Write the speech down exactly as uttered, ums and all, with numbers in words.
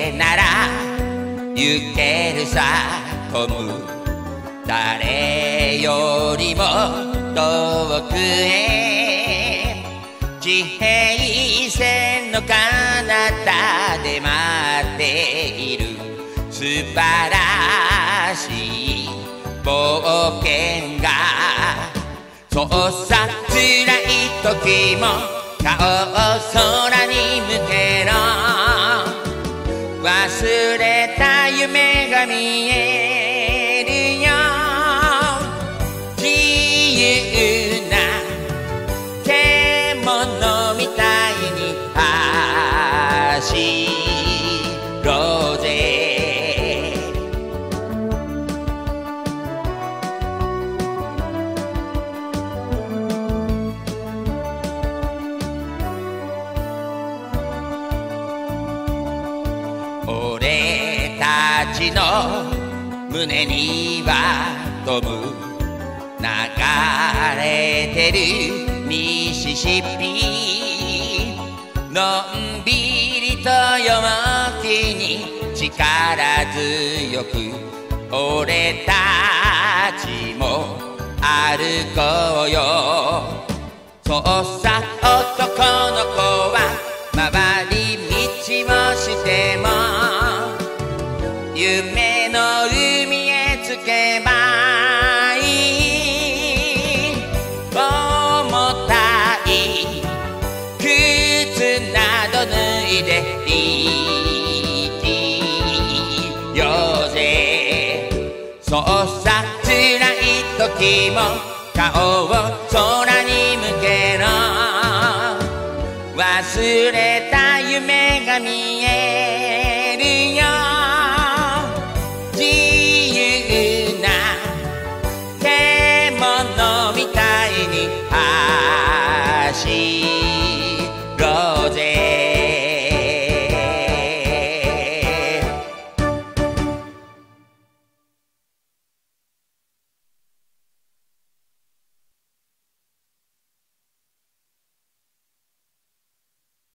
れなら行けるさトム、誰よりも遠くへ地平線の彼方で待っている素晴らしい冒険が、そうさ辛い時も顔を空に向けろ、忘れた夢が見えるよ、自由な獣みたいに走ろうぜ。俺たちの胸にはトム、流れてるミシシッピ、のんびりと陽気に力強く俺たちも歩こうよ。そうさ男の子は回り道をしても夢の海へ着けばいい、重たい靴など脱いで生きようぜ。そうさ辛い時も顔を空に向けろ、忘れた夢が見え